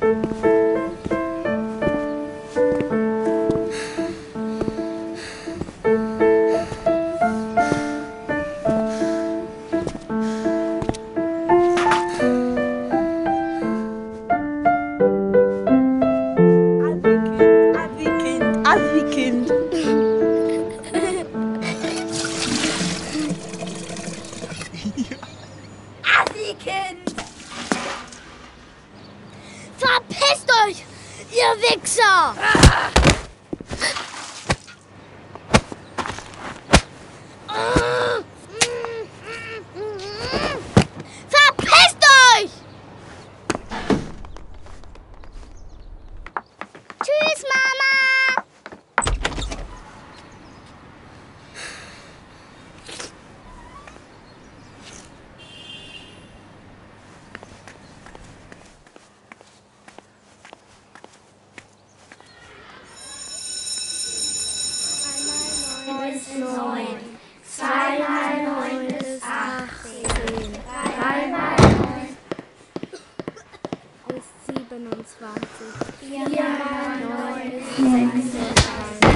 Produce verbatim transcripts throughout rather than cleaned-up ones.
Verpisst euch, ihr Wichser! Verpisst euch! Tschüss, Mama! Ist neun. Zwei mal neun ist achtzehn. Drei mal neun ist siebenundzwanzig. Vier mal neun ist sechsundzwanzig.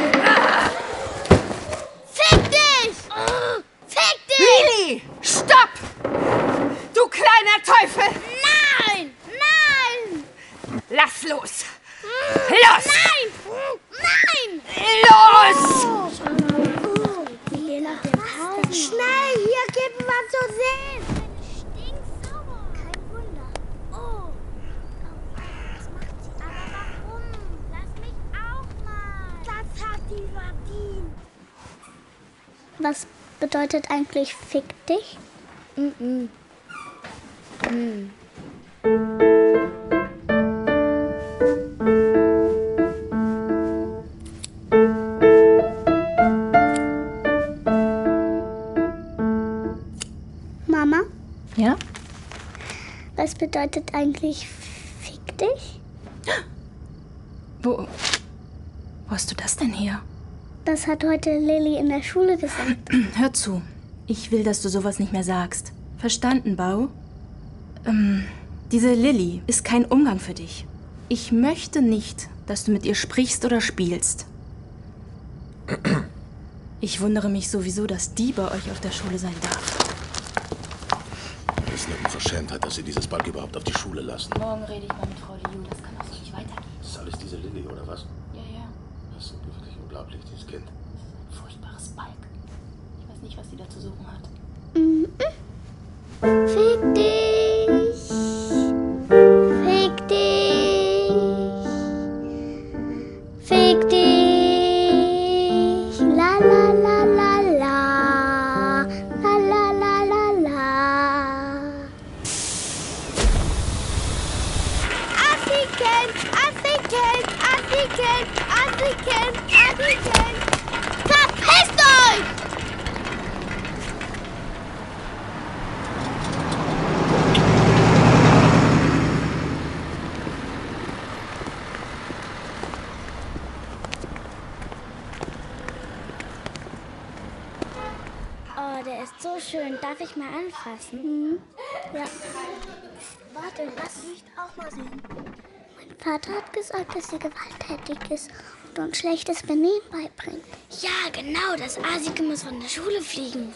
Fick dich! Fick dich! Lili! Stopp! Du kleiner Teufel! Nein! Nein! Lass los! Los! Nein! Nein! Los! Schnell, hier gibt was zu sehen! Stinksauber! Kein Wunder. Oh. Was macht sie? Aber warum? Lass mich auch mal. Das hat die verdient. Was bedeutet eigentlich fick dich? Mm-mm. Mm. Mama, Ja? was bedeutet eigentlich fick dich? Wo, wo hast du das denn her? Das hat heute Lilly in der Schule gesagt. Hör zu. Ich will, dass du sowas nicht mehr sagst. Verstanden, Bau? Ähm, diese Lilly ist kein Umgang für dich. Ich möchte nicht, dass du mit ihr sprichst oder spielst. Ich wundere mich sowieso, dass die bei euch auf der Schule sein darf. Das ist eine Unverschämtheit, dass Sie dieses Balk überhaupt auf die Schule lassen. Morgen rede ich mal mit Frau Liu. Das kann auch so nicht weitergehen. Das ist alles diese Lilly, oder was? Ja, ja. Das ist wirklich unglaublich, dieses Kind. Furchtbares Balk. Ich weiß nicht, was sie da zu suchen hat. Fick dich! Fick dich! Fick dich! La la la la la! La la la la la! African! African! African! African! African! Verpisst euch! Oh, der ist so schön. Darf ich mal anfassen? Mhm. Ja. Warte, lass mich auch mal sehen. Mein Vater hat gesagt, dass sie gewalttätig ist und uns schlechtes Benehmen beibringt. Ja, genau. Das Asike muss von der Schule fliegen.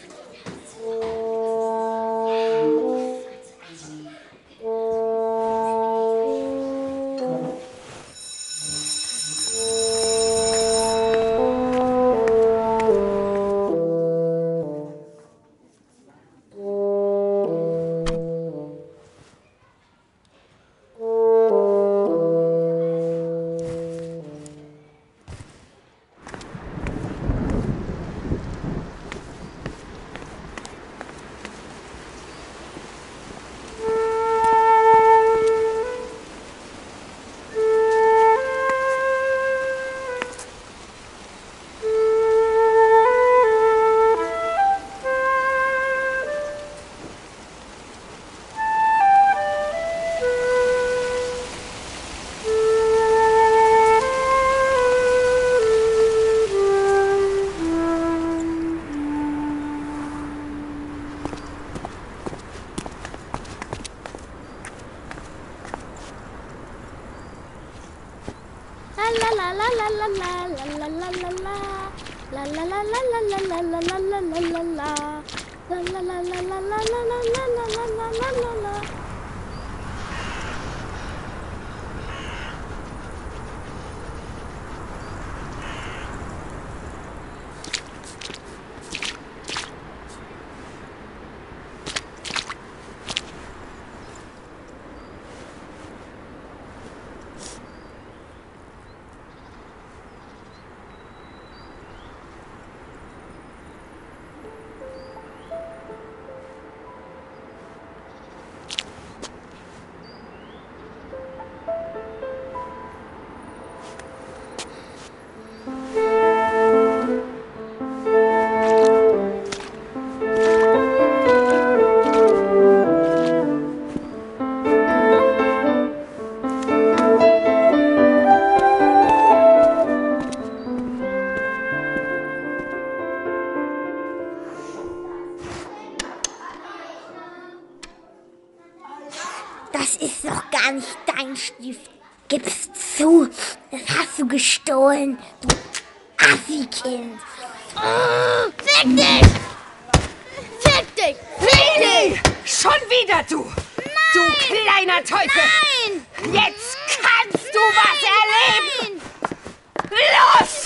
Das ist doch gar nicht dein Stift. Gib's zu, das hast du gestohlen, du Assi-Kind. Oh, fick dich! Fick dich! Fick dich! Schon wieder du! Nein! Du kleiner Teufel! Nein! Jetzt kannst du was erleben! Los!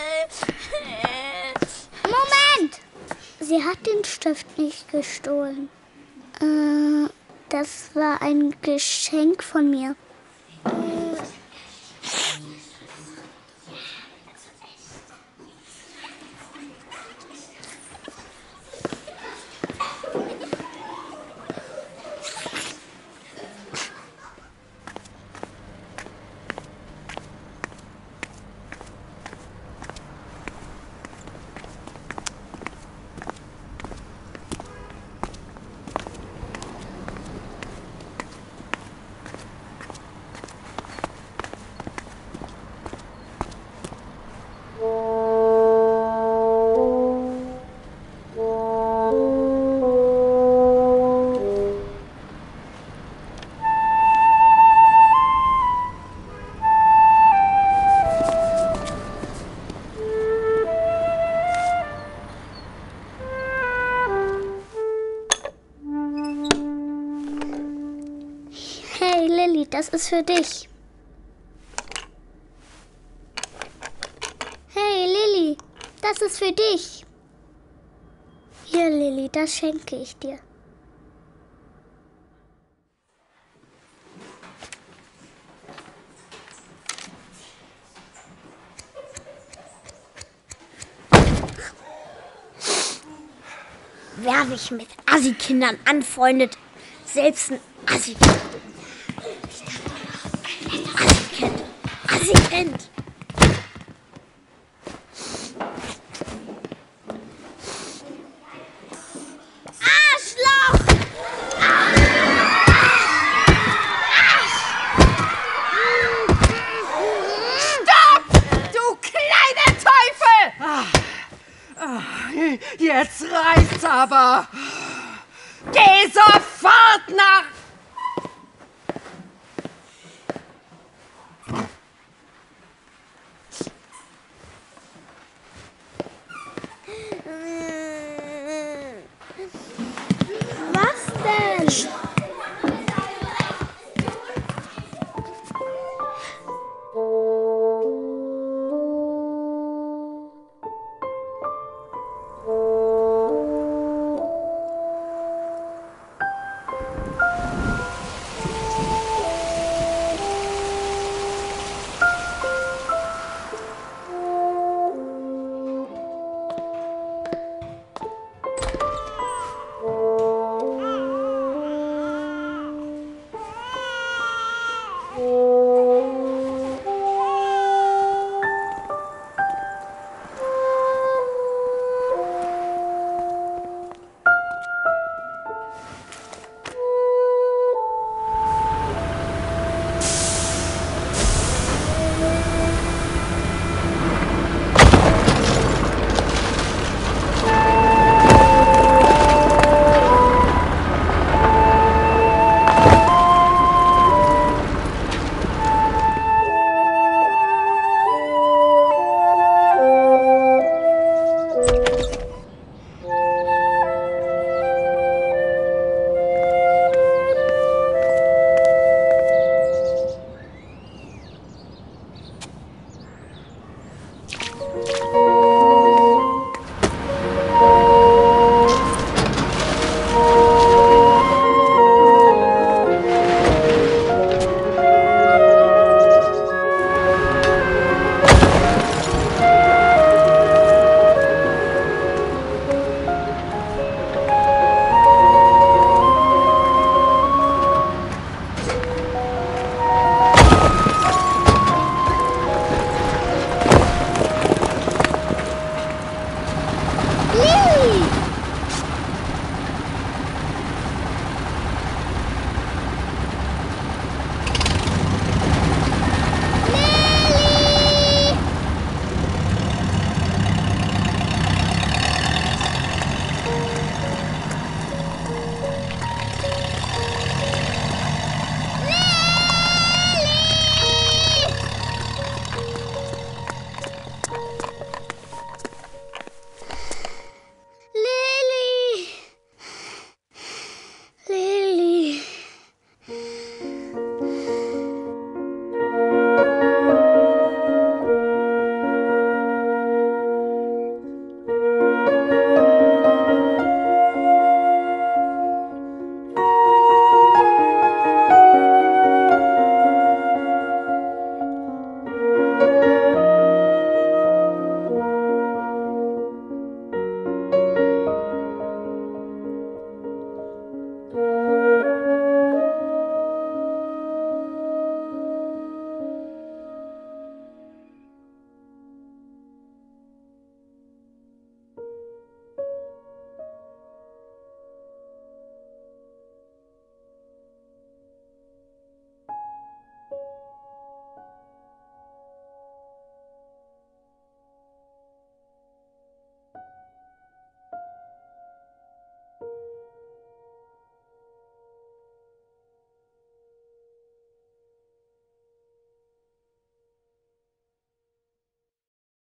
Moment! Sie hat den Stift nicht gestohlen. Äh, das war ein Geschenk von mir. Hey Lilly, das ist für dich. Hey Lilly, das ist für dich. Hier Lilly, das schenke ich dir. Wer sich mit Assi-Kindern anfreundet, selbst ein Assi-Kind. Assi-Kind. Assi-Kind. Arschloch! Stopp! Du kleiner Teufel! Ah, ah, jetzt reicht's aber. Geh sofort nach... Was denn?